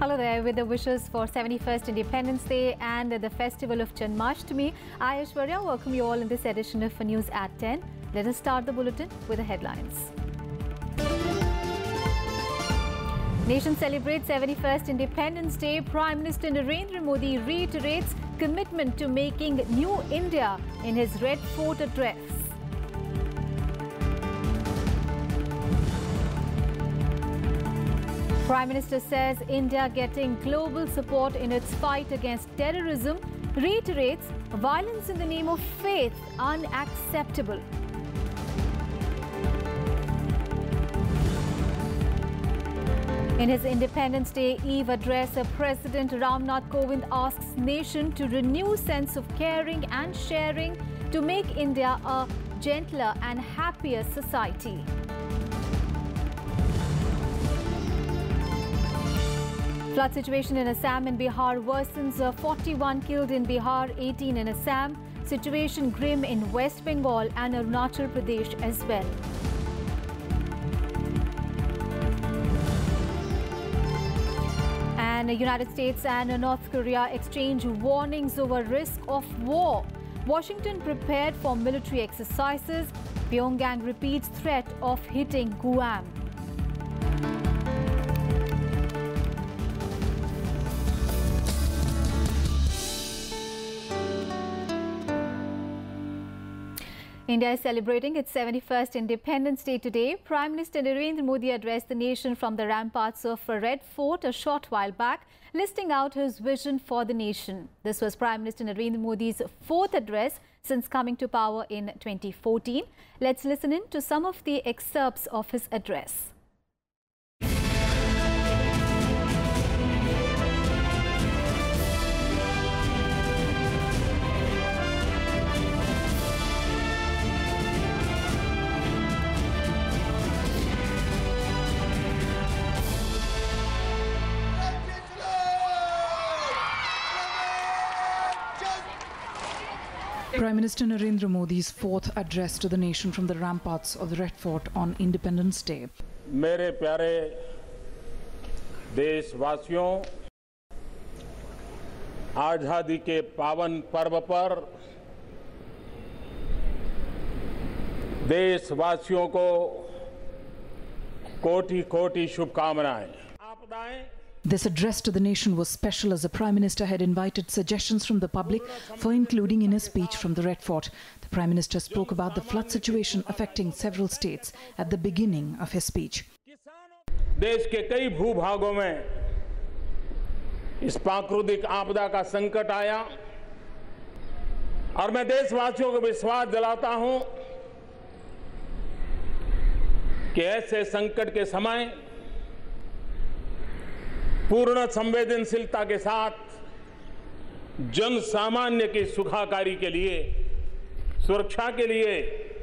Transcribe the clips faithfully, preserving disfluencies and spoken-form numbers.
Hello there, with the wishes for seventy-first Independence Day and the festival of Janmashtami. I, Aishwarya, welcome you all in this edition of News at ten. Let us start the bulletin with the headlines. Nation celebrates seventy-first Independence Day. Prime Minister Narendra Modi reiterates commitment to making new India in his Red Fort address. Prime Minister says India getting global support in its fight against terrorism, reiterates violence in the name of faith unacceptable. In his Independence Day Eve address, President Ramnath Kovind asks nation to renew sense of caring and sharing to make India a gentler and happier society. Flood situation in Assam and Bihar worsens. forty-one killed in Bihar, eighteen in Assam. Situation grim in West Bengal and Arunachal Pradesh as well. And the United States and North Korea exchange warnings over risk of war. Washington prepared for military exercises. Pyongyang repeats threat of hitting Guam. India is celebrating its seventy-first Independence Day today. Prime Minister Narendra Modi addressed the nation from the ramparts of Red Fort a short while back, listing out his vision for the nation. This was Prime Minister Narendra Modi's fourth address since coming to power in twenty fourteen. Let's listen in to some of the excerpts of his address. Prime Minister Narendra Modi's fourth address to the nation from the ramparts of the Red Fort on Independence Day. मेरे प्यारे देशवासियों, आजादी के पावन पर्व पर देशवासियों को कोटि-कोटि शुभकामनाएं। आपदाएं This address to the nation was special as the Prime Minister had invited suggestions from the public for including in his speech from the Red Fort. The Prime Minister spoke about the flood situation affecting several states at the beginning of his speech. देश के कई भूभागों में इस प्राकृतिक आपदा का संकट आया और मैं देशवासियों को विश्वास दिलाता हूं कि ऐसे संकट के समय पूर्ण संवेदनशीलता के साथ जन सामान्य की सुखाकारी के लिए, सुरक्षा के लिए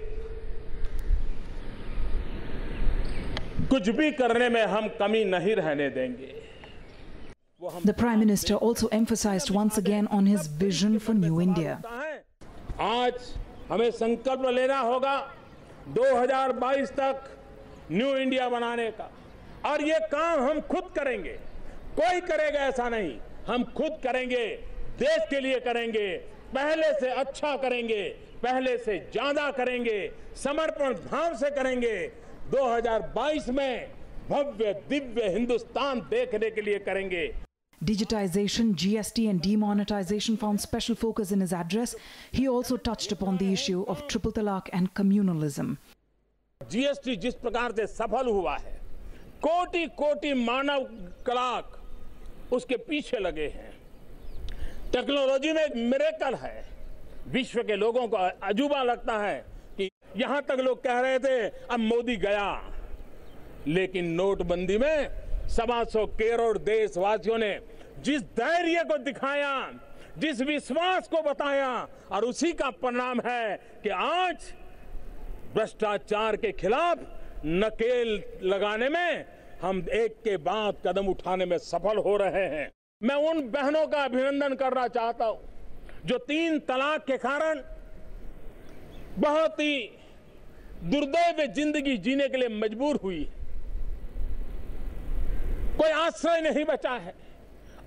कुछ भी करने में हम कमी नहीं रहने देंगे. The Prime Minister also emphasized once again on his vision for New India. आज हमें संकल्प लेना होगा दो हज़ार बाईस तक न्यू इंडिया बनाने का, और ये काम हम खुद करेंगे. कोई करेगा ऐसा नहीं, हम खुद करेंगे, देश के लिए करेंगे, पहले से अच्छा करेंगे, पहले से ज्यादा करेंगे, समर्पण भाव से करेंगे. दो हज़ार बाईस में भव्य दिव्य हिंदुस्तान देखने के लिए करेंगे. Digitization, G S T and demonetization found special focus in his address. He also touched upon the issue of triple talaq and communalism. G S T जिस प्रकार से सफल हुआ है, कोटि कोटि मानव कलाक उसके पीछे लगे हैं. टेक्नोलॉजी में एक मिरेकल है. विश्व के लोगों को अजूबा लगता है कि यहां तक लोग कह रहे थे अब मोदी गया, लेकिन नोटबंदी में सवा सौ करोड़ देशवासियों ने जिस धैर्य को दिखाया, जिस विश्वास को बताया, और उसी का परिणाम है कि आज भ्रष्टाचार के खिलाफ नकेल लगाने में हम एक के बाद कदम उठाने में सफल हो रहे हैं. मैं उन बहनों का अभिनंदन करना चाहता हूं जो तीन तलाक के कारण बहुत ही दुर्दैव जिंदगी जीने के लिए मजबूर हुई. कोई आश्रय नहीं बचा है.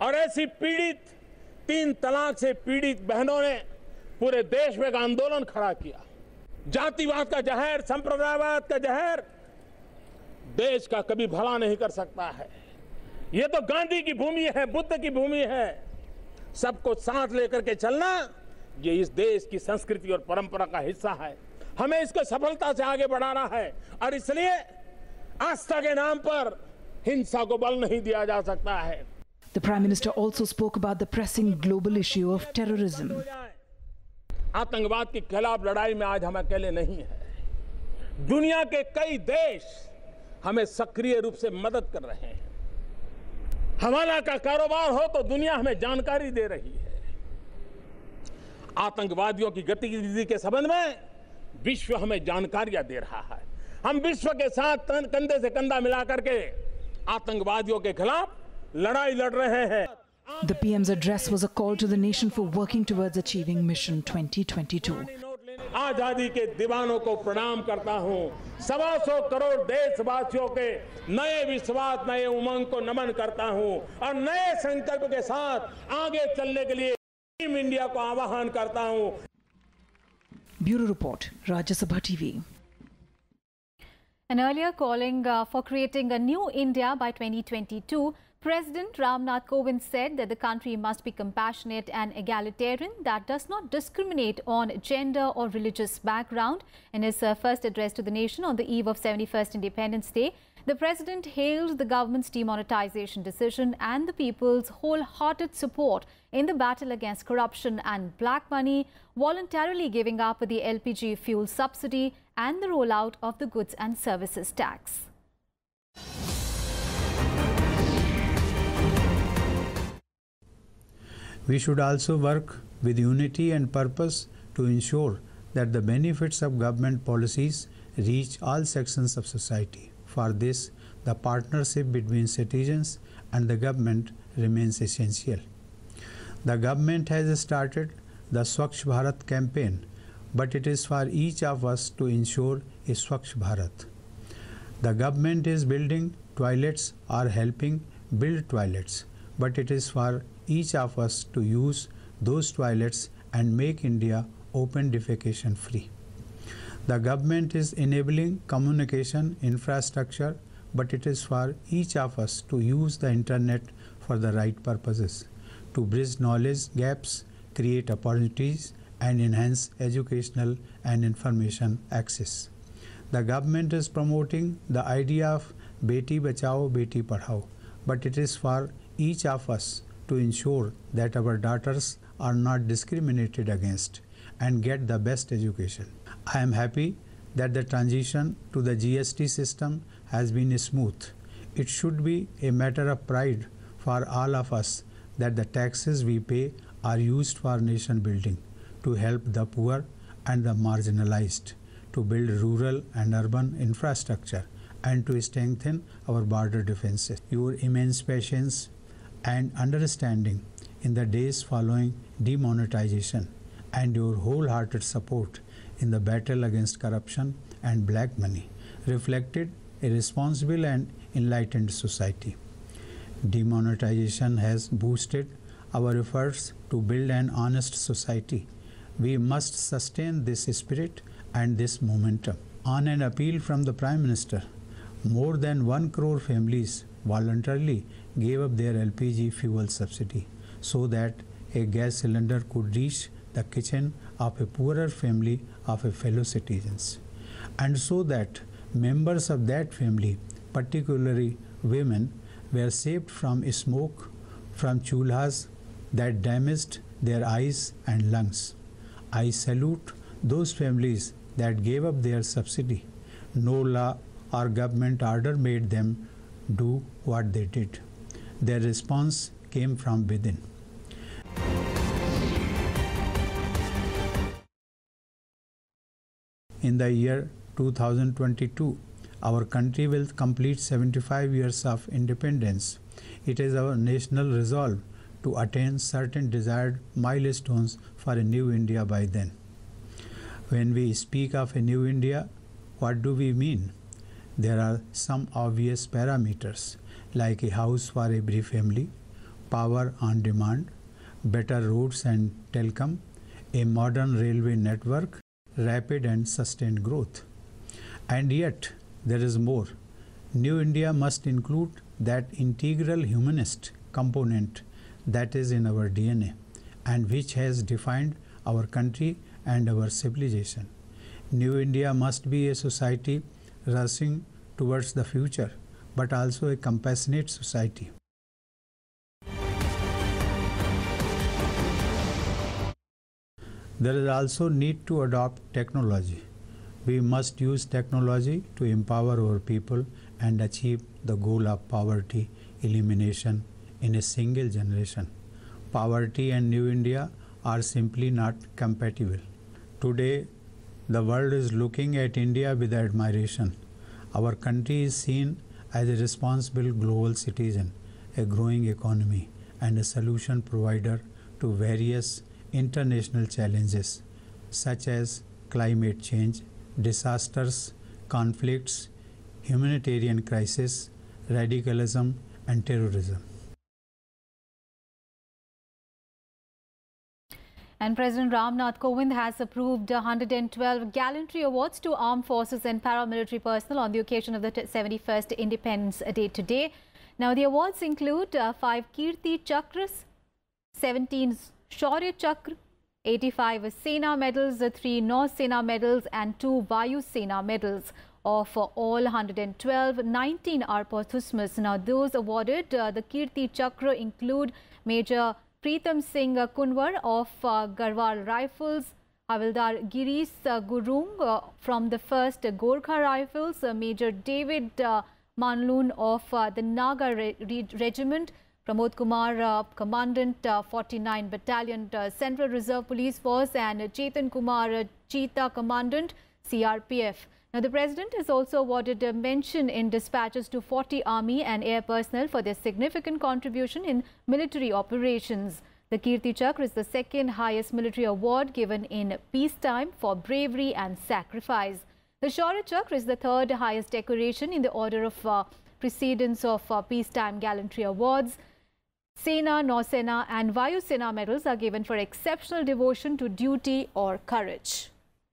और ऐसी पीड़ित तीन तलाक से पीड़ित बहनों ने पूरे देश में एक आंदोलन खड़ा किया। जातिवाद का जहर, संप्रदायवाद का जहर देश का कभी भला नहीं कर सकता है। ये तो गांधी की भूमि है, बुद्ध की भूमि है। सबको साथ लेकर के चलना ये इस देश की संस्कृति और परंपरा का हिस्सा है। हमें इसको सफलता से आगे बढ़ाना है और इसलिए आस्था के नाम पर हिंसा को बल नहीं दिया जा सकता है। The Prime Minister also spoke about the pressing global issue of terrorism. आतंकवाद के खिलाफ लड़ाई में आज हम अकेले नहीं हैं। दुनिया के कई देश हमें सक्रिय रूप से मदद कर रहे हैं। हवाला का कारोबार हो तो दुनिया हमें जानकारी दे रही है। आतंकवादियों की गतिविधि के संबंध में विश्व हमें जानकारियां दे रहा है। हम विश्व के साथ कंधे से कंधा मिला करके आतंकवादियों के खिलाफ लड़ाई लड़ रहे हैं। The P M's address was a call to the nation for working towards achieving Mission twenty twenty-two. आजादी के दीवानों को प्रणाम करता हूं। सवा सौ करोड़ देशवासियों के नए विश्वास, नए उमंग को नमन करता हूं और नए संकल्प के साथ आगे चलने के लिए टीम इंडिया को आह्वान करता हूं। Bureau Report, Rajya Sabha T V. And earlier calling uh, for creating a new India by twenty twenty-two, President Ramnath Kovind said that the country must be compassionate and egalitarian that does not discriminate on gender or religious background. In his uh, first address to the nation on the eve of seventy-first Independence Day, the President hailed the government's demonetization decision and the people's wholehearted support in the battle against corruption and black money, voluntarily giving up the L P G fuel subsidy and the rollout of the goods and services tax. We should also work with unity and purpose to ensure that the benefits of government policies reach all sections of society. For this, the partnership between citizens and the government remains essential. The government has started the Swachh Bharat campaign, but it is for each of us to ensure a Swachh Bharat. The government is building toilets or helping build toilets, but it is for each of us to use those toilets and make India open defecation free. The government is enabling communication infrastructure, but it is for each of us to use the internet for the right purposes, to bridge knowledge gaps, create opportunities, and enhance educational and information access. The government is promoting the idea of Beti Bachao, Beti Padhao, but it is for each of us to ensure that our daughters are not discriminated against and get the best education. I am happy that the transition to the G S T system has been smooth. It should be a matter of pride for all of us that the taxes we pay are used for nation building, to help the poor and the marginalized, to build rural and urban infrastructure, and to strengthen our border defenses. Your immense patience and understanding in the days following demonetization and your wholehearted support in the battle against corruption and black money reflected a responsible and enlightened society. Demonetization has boosted our efforts to build an honest society. We must sustain this spirit and this momentum. On an appeal from the Prime Minister, more than one crore families voluntarily gave up their L P G fuel subsidy so that a gas cylinder could reach the kitchen of a poorer family of a fellow citizens, and so that members of that family, particularly women, were saved from smoke from chulhas that damaged their eyes and lungs. I salute those families that gave up their subsidy. No law or government order made them do what they did. Their response came from within. In the year two thousand twenty-two, our country will complete seventy-five years of independence. It is our national resolve to attain certain desired milestones for a new India by then. When we speak of a new India, what do we mean? There are some obvious parameters, like a house for every family, power on demand, better roads and telecom, a modern railway network, rapid and sustained growth. And yet, there is more. New India must include that integral humanist component that is in our D N A and which has defined our country and our civilization. New India must be a society rushing towards the future, but also a compassionate society. There is also need to adopt technology. We must use technology to empower our people and achieve the goal of poverty elimination in a single generation. Poverty and New India are simply not compatible. Today, the world is looking at India with admiration. Our country is seen as a responsible global citizen, a growing economy, and a solution provider to various international challenges such as climate change, disasters, conflicts, humanitarian crisis, radicalism, and terrorism. And President Ramnath Kovind has approved one hundred twelve gallantry awards to armed forces and paramilitary personnel on the occasion of the seventy-first Independence Day today. Now, the awards include uh, five Kirti Chakras, seventeen Shaurya Chakra, eighty-five Sena medals, three Nau Sena medals, and two Vayu Sena medals. Of uh, all one hundred twelve, nineteen are posthumous. Now, those awarded uh, the Kirti Chakra include Major Pritam Singh Kunwar of uh, Garhwal Rifles, Havildar Girish uh, Gurung uh, from the first Gorkha Rifles, uh, Major David uh, Manloon of uh, the Naga Re Re Regiment, Pramod Kumar, uh, Commandant uh, forty-nine Battalion uh, Central Reserve Police Force, and uh, Chetan Kumar, uh, Cheetah Commandant C R P F. Now, the President has also awarded a mention in dispatches to forty Army and Air personnel for their significant contribution in military operations. The Kirti Chakra is the second highest military award given in peacetime for bravery and sacrifice. The Shaurya Chakra is the third highest decoration in the order of uh, precedence of uh, peacetime gallantry awards. Sena, Nausena and Vayu Sena medals are given for exceptional devotion to duty or courage.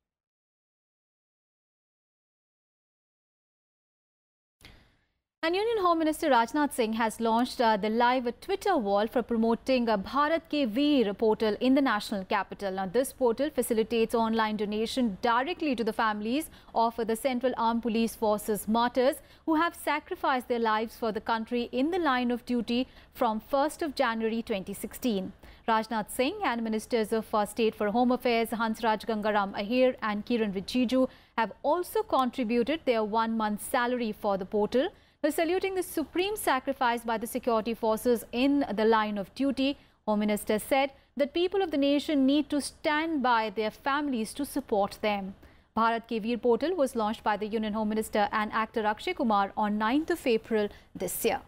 And Union Home Minister Rajnath Singh has launched uh, the live Twitter wall for promoting uh, Bharat Ke Veer portal in the national capital. Now, this portal facilitates online donation directly to the families of the Central Armed Police Forces martyrs who have sacrificed their lives for the country in the line of duty from first of January twenty sixteen. Rajnath Singh and Ministers of uh, State for Home Affairs Hansraj Gangaram Ahir and Kiran Rijiju have also contributed their one-month salary for the portal. Now, saluting the supreme sacrifice by the security forces in the line of duty, Home Minister said that people of the nation need to stand by their families to support them. Bharat Ke Veer portal was launched by the Union Home Minister and actor Akshay Kumar on ninth of April this year.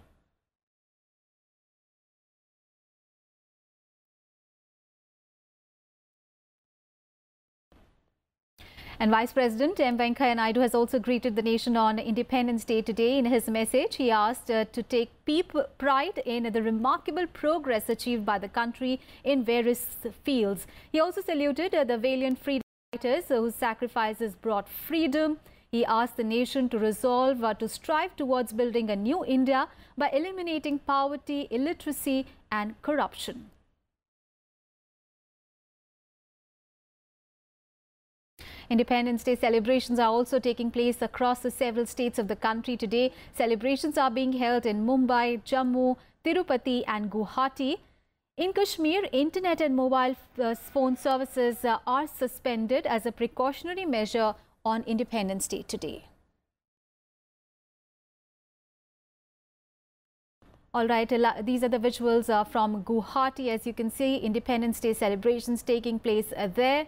And Vice President M Venkaiah Naidu has also greeted the nation on Independence Day today. In his message, he asked uh, to take people pride in the remarkable progress achieved by the country in various fields. He also saluted uh, the valiant freedom fighters whose sacrifices brought freedom. He asked the nation to resolve uh, to strive towards building a new India by eliminating poverty, illiteracy and corruption. Independence Day celebrations are also taking place across the several states of the country today. Celebrations are being held in Mumbai, Jammu, Tirupati and Guwahati. In Kashmir, internet and mobile uh, phone services uh, are suspended as a precautionary measure on Independence Day today. All right, these are the visuals uh, from Guwahati. As you can see, Independence Day celebrations taking place uh, there.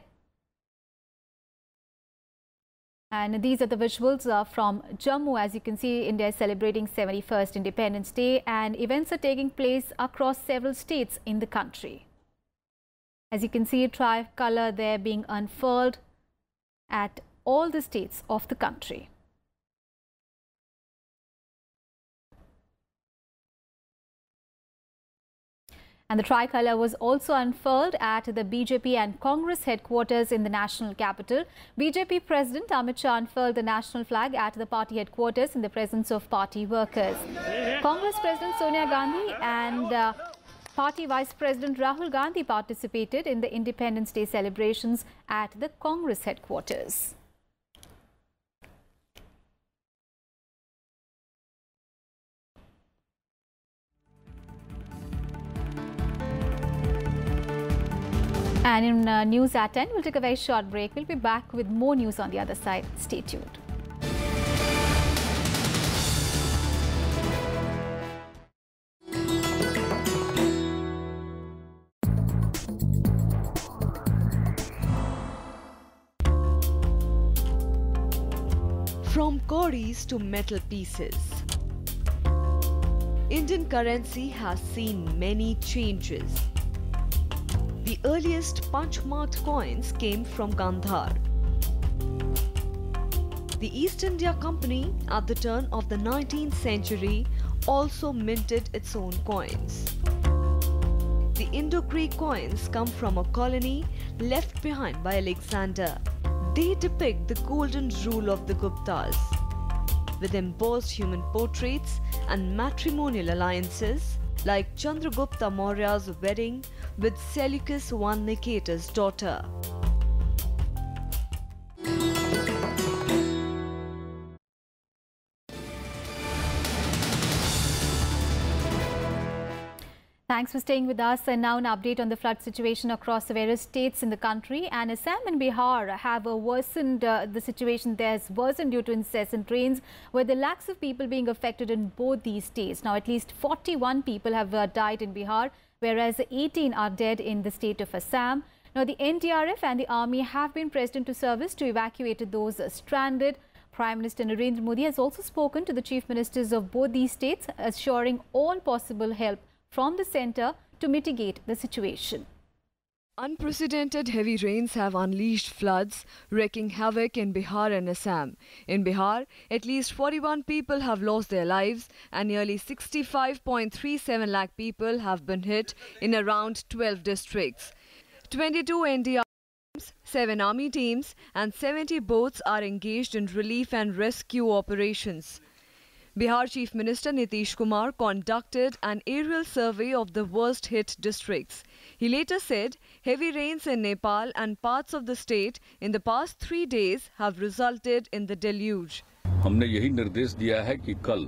And these are the visuals uh, from Jammu. As you can see, India is celebrating seventy-first Independence Day and events are taking place across several states in the country. As you can see, tricolour there being unfurled at all the states of the country. And the tricolour was also unfurled at the B J P and Congress headquarters in the national capital. B J P President Amit Shah unfurled the national flag at the party headquarters in the presence of party workers. Congress President Sonia Gandhi and uh, Party Vice President Rahul Gandhi participated in the Independence Day celebrations at the Congress headquarters. And in uh, News at ten, we'll take a very short break. We'll be back with more news on the other side. Stay tuned. From cowries to metal pieces, Indian currency has seen many changes. The earliest punch-marked coins came from Gandhar. The East India Company at the turn of the nineteenth century also minted its own coins. The Indo-Greek coins come from a colony left behind by Alexander. They depict the golden rule of the Guptas, with embossed human portraits and matrimonial alliances like Chandragupta Maurya's wedding with Seleucus I Nicetas' daughter. Thanks for staying with us. And now an update on the flood situation across the various states in the country. And Assam and Bihar have a worsened, uh, the situation there has worsened due to incessant rains, with the lakhs of people being affected in both these states. Now, at least forty-one people have uh, died in Bihar, whereas eighteen are dead in the state of Assam. Now, the N D R F and the army have been pressed into service to evacuate those uh, stranded. Prime Minister Narendra Modi has also spoken to the chief ministers of both these states, assuring all possible help from the centre to mitigate the situation. Unprecedented heavy rains have unleashed floods, wreaking havoc in Bihar and Assam. In Bihar, at least forty-one people have lost their lives and nearly sixty-five point three seven lakh people have been hit in around twelve districts. twenty-two N D R F teams, seven army teams and seventy boats are engaged in relief and rescue operations. Bihar Chief Minister Nitish Kumar conducted an aerial survey of the worst-hit districts. He later said heavy rains in Nepal and parts of the state in the past three days have resulted in the deluge. हमने यही निर्देश दिया है कि कल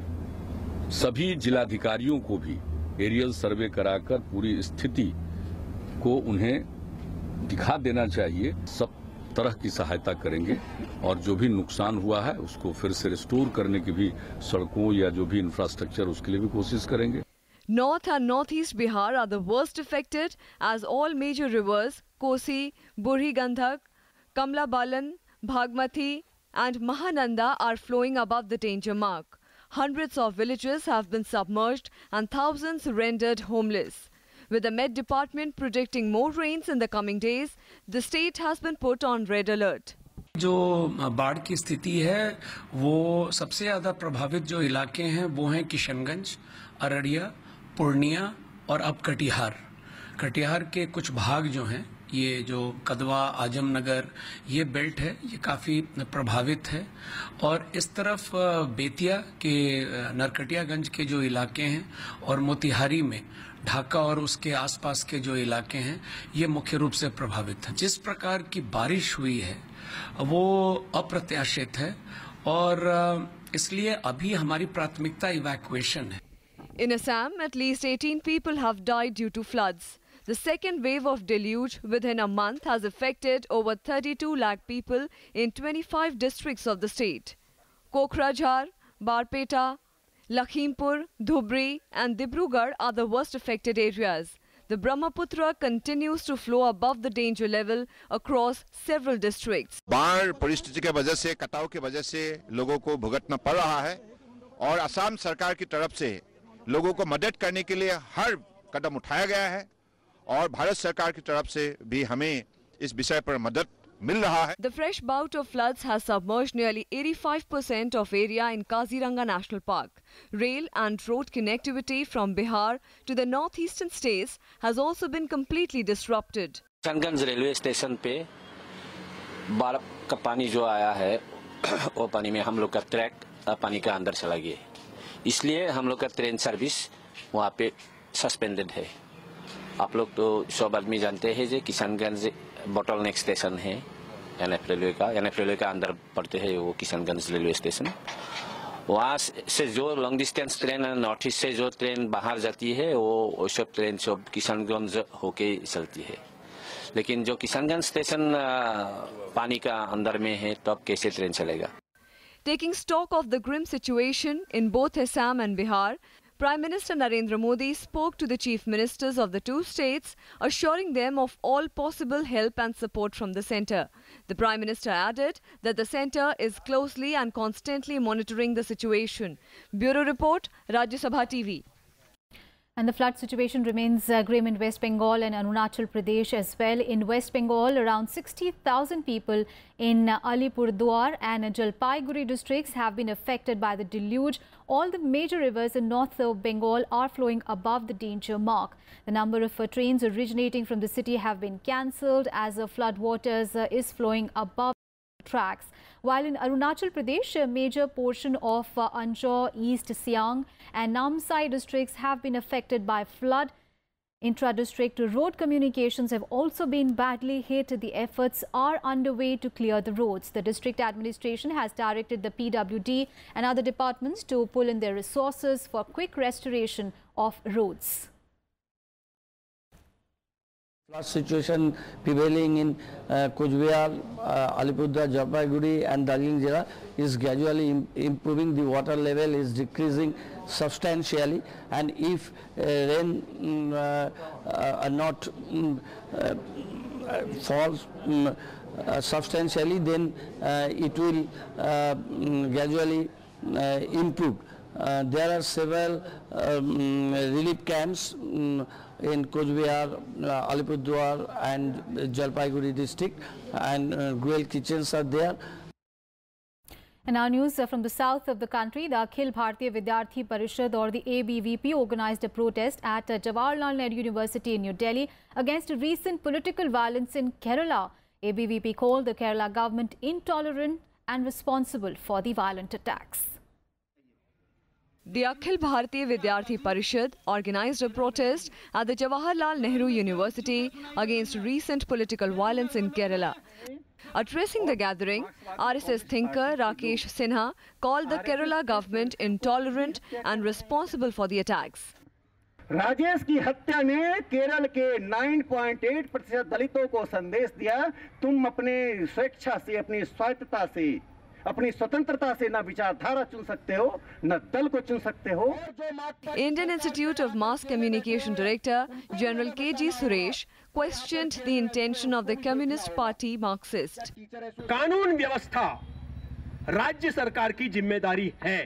सभी जिलाधिकारियों को भी एरियल सर्वे कराकर पूरी स्थिति को उन्हें दिखा देना चाहिए। सब तरह की सहायता करेंगे और जो भी नुकसान हुआ है उसको फिर से रिस्टोर करने की भी सड़कों या जो भी इंफ्रास्ट्रक्चर उसके लिए भी कोशिश करेंगे। North and northeast Bihar are the worst affected as all major rivers Kosi, Burhi Gandhak, Kamla Balan, Bhagmati and Mahananda are flowing above the danger mark. Hundreds of villages have been submerged and thousands rendered homeless. With the Met Department predicting more rains in the coming days, the state has been put on red alert. जो बाढ़ की स्थिति है वो सबसे ज्यादा प्रभावित जो इलाके हैं वो हैं किशनगंज, अररिया, पूर्णिया और अब कटिहार। कटिहार के कुछ भाग जो हैं ये जो कदवा, आजमनगर ये बेल्ट है ये काफी प्रभावित है और इस तरफ बेतिया के नरकटियागंज के जो इलाके हैं और मोतिहारी में ढाका और उसके आसपास के जो इलाके हैं ये मुख्य रूप से प्रभावित हैं। जिस प्रकार की बारिश हुई है वो अप्रत्याशित है और इसलिए अभी हमारी प्राथमिकता इवैक्यूएशन है। In Assam, at least eighteen people have died due to floods. The second wave of deluge within a month has affected over thirty-two lakh people in twenty-five districts of the state. Kokrajhar, Barpeta, Lakhimpur, Dhubri and Dibrugarh are the worst affected areas. The Brahmaputra continues to flow above the danger level across several districts. बाढ़ परिस्थिति के वजह से, कटाव के वजह से लोगों को भुगतना पड़ रहा है और असम सरकार की तरफ से लोगों को मदद करने के लिए हर कदम उठाया गया है और भारत सरकार की तरफ से भी हमें इस विषय पर मदद मिल रहा है। The fresh bout of floods has submerged nearly eighty-five percent of area in Kaziranga National Park. Rail and road connectivity from Bihar to the northeastern states has also been completely disrupted. Kishanganj railway station पे बाढ़ का पानी जो आया है वो पानी में हम लोग का ट्रैक पानी का अंदर चला गया, इसलिए हम लोग का ट्रेन सर्विस वहाँ पे सस्पेंडेड है। आप लोग तो सब आदमी जानते हैं जो किशनगंज बॉटल नेक स्टेशन है एनएफ रेलवे का, एनएफ रेलवे का अंदर पड़ते हैं वो किशनगंज रेलवे स्टेशन। वहाँ से जो long distance train north east से जो ट्रेन बाहर जाती है वो वो सब ट्रेन सब किशनगंज होके चलती है, लेकिन जो किशनगंज स्टेशन पानी का अंदर में है तो अब कैसे ट्रेन चलेगा। Taking stock of the grim situation in both Assam and Bihar, Prime Minister Narendra Modi spoke to the chief ministers of the two states, assuring them of all possible help and support from the centre. The Prime Minister added that the centre is closely and constantly monitoring the situation. Bureau Report, Rajya Sabha T V. And the flood situation remains uh, grim in West Bengal and Arunachal Pradesh as well. In West Bengal, around sixty thousand people in uh, Alipurduar and uh, Jalpaiguri districts have been affected by the deluge. All the major rivers in North Bengal are flowing above the danger mark. The number of uh, trains originating from the city have been cancelled as the flood waters uh, is flowing above tracks. While in Arunachal Pradesh, a major portion of uh, Anjaw, East Siang and Namsai districts have been affected by flood. Intra-district road communications have also been badly hit. The efforts are underway to clear the roads. The district administration has directed the P W D and other departments to pull in their resources for quick restoration of roads. Flood situation prevailing in uh, Kujbihar, uh, Alipurduar, Jalpaiguri and Darjeeling Jilla is gradually im improving. The water level is decreasing substantially, and if uh, rain um, uh, uh, not um, uh, falls um, uh, substantially, then uh, it will uh, um, gradually uh, improve. Uh, there are several um, relief camps um, in Kujbihar, uh, Alipurduar and Jalpaiguri district, and uh, Gruel kitchens are there. And now news from the south of the country. The Akhil Bharatiya Vidyarthi Parishad or the A B V P organized a protest at Jawaharlal Nehru University in New Delhi against recent political violence in Kerala. A B V P called the Kerala government intolerant and responsible for the violent attacks. The Akhil Bharatiya Vidyarthi Parishad organized a protest at the Jawaharlal Nehru University against recent political violence in Kerala. Addressing the gathering, R S S thinker Rakesh Sinha called the Kerala government intolerant and responsible for the attacks. Rajesh की हत्या ने केरल के नौ point आठ प्रतिशत दलितों को संदेश दिया, तुम अपने स्वेच्छा से, अपनी स्वायत्तता से, अपनी स्वतंत्रता से न विचारधारा चुन सकते हो, न दल को चुन सकते हो. Indian Institute of Mass Communication Director General K G Suresh questioned the intention of the Communist Party Marxist. कानून व्यवस्था राज्य सरकार की जिम्मेदारी है,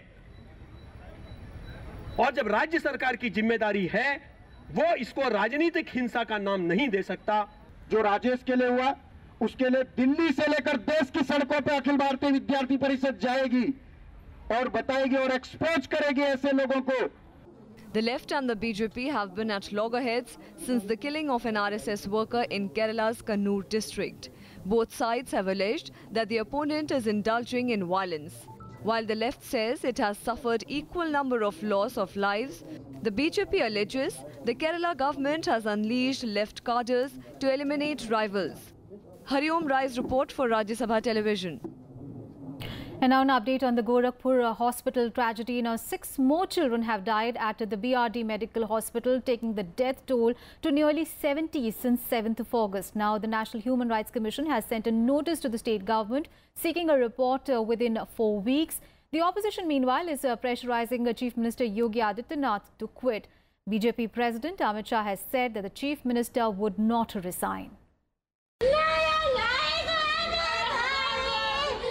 और जब राज्य सरकार की जिम्मेदारी है वो इसको राजनीतिक हिंसा का नाम नहीं दे सकता. जो राजेश के लिए हुआ उसके लिए दिल्ली से लेकर देश की सड़कों पे अखिल भारतीय विद्यार्थी परिषद जाएगी और बताएगी और एक्सपोज करेगी ऐसे लोगों को. The left and the B J P have been at loggerheads since the killing of an R S S worker in Kerala's Kannur district. Both sides have alleged that the opponent is indulging in violence. While the left says it has suffered equal number of loss of lives, the B J P alleges the Kerala government has unleashed left cadres to eliminate rivals. Hariom Rai's report for Rajya Sabha Television. And now an update on the Gorakhpur hospital tragedy. Now six more children have died at the B R D Medical Hospital, taking the death toll to nearly seventy since seventh of August. Now the National Human Rights Commission has sent a notice to the state government seeking a report uh, within four weeks. The opposition meanwhile is uh, pressurizing uh, Chief Minister Yogi Adityanath to quit. B J P President Amit Shah has said that the Chief Minister would not resign.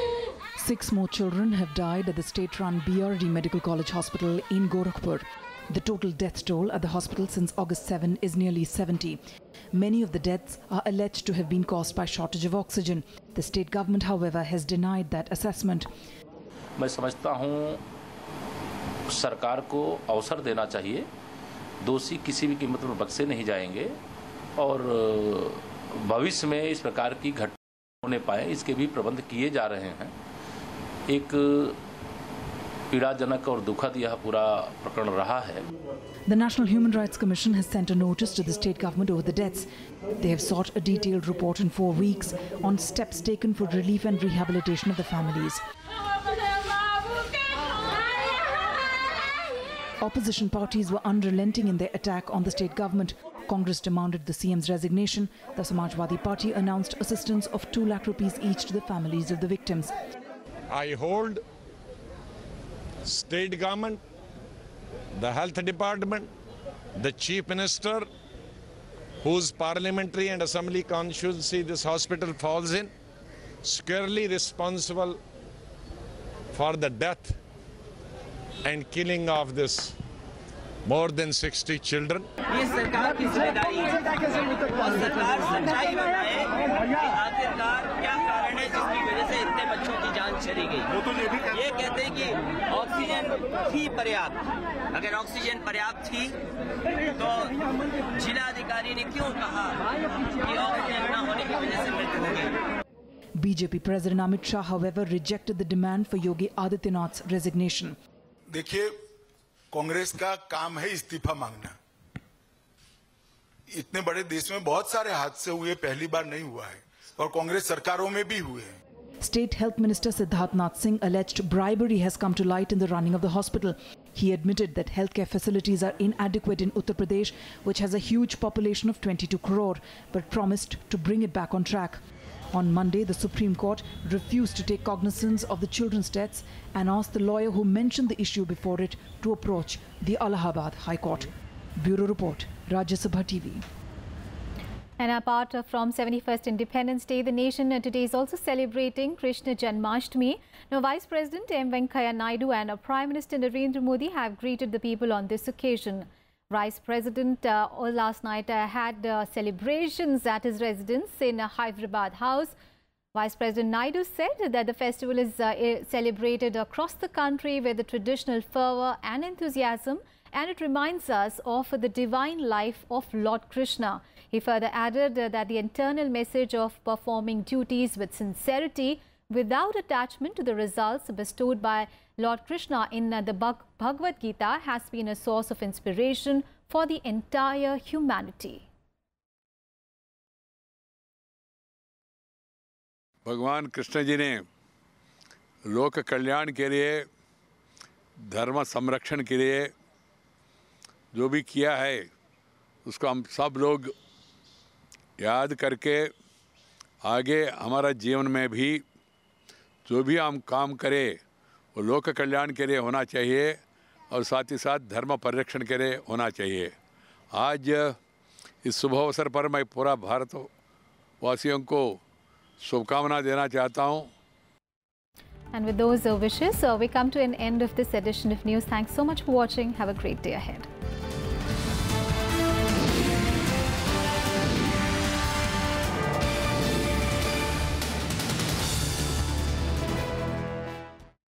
Six more children have died at the state-run B R D Medical College Hospital in Gorakhpur. The total death toll at the hospital since August seventh is nearly seventy. Many of the deaths are alleged to have been caused by shortage of oxygen. The state government, however, has denied that assessment. मैं समझता हूँ सरकार को अवसर देना चाहिए. दोषी किसी भी कीमत पर बख्शे नहीं जाएंगे और भविष्य में इस प्रकार की घटना होने पाए इसके भी प्रबंध किए जा रहे हैं. एक पीड़ाजनक और दुखद यह पूरा प्रकरण रहा है. The National Human Rights Commission has sent a notice to the state government over the deaths. They have sought a detailed report in four weeks on steps taken for relief and rehabilitation of the families. Opposition parties were unrelenting in their attack on the state government. Congress demanded the C M's resignation. The Samajwadi Party announced assistance of two lakh rupees each to the families of the victims. I hold state government, the health department, the chief minister, whose parliamentary and assembly constituency this hospital falls in, squarely responsible for the death and killing of this more than sixty children. ये सरकार की जिम्मेदारी है और सरकार सच्चाई बताए कि आखिरकार क्या कारण है जिसकी वजह से इतने बच्चों की जान चली गई. ये कहते हैं कि ऑक्सीजन थी पर्याप्त. अगर ऑक्सीजन पर्याप्त थी तो जिलाधिकारी ने क्यों कहा कि ऑक्सीजन न होने की वजह से मृत्यु हो गई. B J P President Amit Shah, however, rejected the demand for Yogi Adityanath's resignation. देखिए, कांग्रेस का काम है इस्तीफा मांगना. इतने बड़े देश में बहुत सारे हादसे हुए, पहली बार नहीं हुआ है और कांग्रेस सरकारों में भी हुए हैं. State Health Minister Siddharth Nath Singh alleged bribery has come to light in the running of the hospital. He admitted that healthcare facilities are inadequate in Uttar Pradesh, which has a huge population of twenty-two crore, but promised to bring it back on track. On Monday, the Supreme Court refused to take cognizance of the children's deaths and asked the lawyer who mentioned the issue before it to approach the Allahabad High Court. Bureau Report, Rajya Sabha T V. And apart from seventy-first Independence Day, the nation today is also celebrating Krishna Janmashtami. Now, Vice President M Venkaiah Naidu and Prime Minister Narendra Modi have greeted the people on this occasion. Vice President uh, last night uh, had uh, celebrations at his residence in uh, Hyderabad House. Vice President Naidu said that the festival is uh, celebrated across the country with the traditional fervour and enthusiasm, and it reminds us of the divine life of Lord Krishna. He further added uh, that the internal message of performing duties with sincerity without attachment to the results bestowed by Lord Krishna in uh, the Bhagavad Gita has been a source of inspiration for the entire humanity. भगवान कृष्ण जी ने लोक कल्याण के लिए, धर्म संरक्षण के लिए जो भी किया है उसको हम सब लोग याद करके आगे हमारा जीवन में भी जो भी हम काम करें वो लोक कल्याण के लिए होना चाहिए और साथ ही साथ धर्म परिरक्षण के लिए होना चाहिए. आज इस शुभ अवसर पर मैं पूरा भारतवासियों को शुभकामना देना चाहता हूँ. And with those uh, wishes, uh, we come to an end of this edition of news. Thanks so much for watching. Have a great day ahead.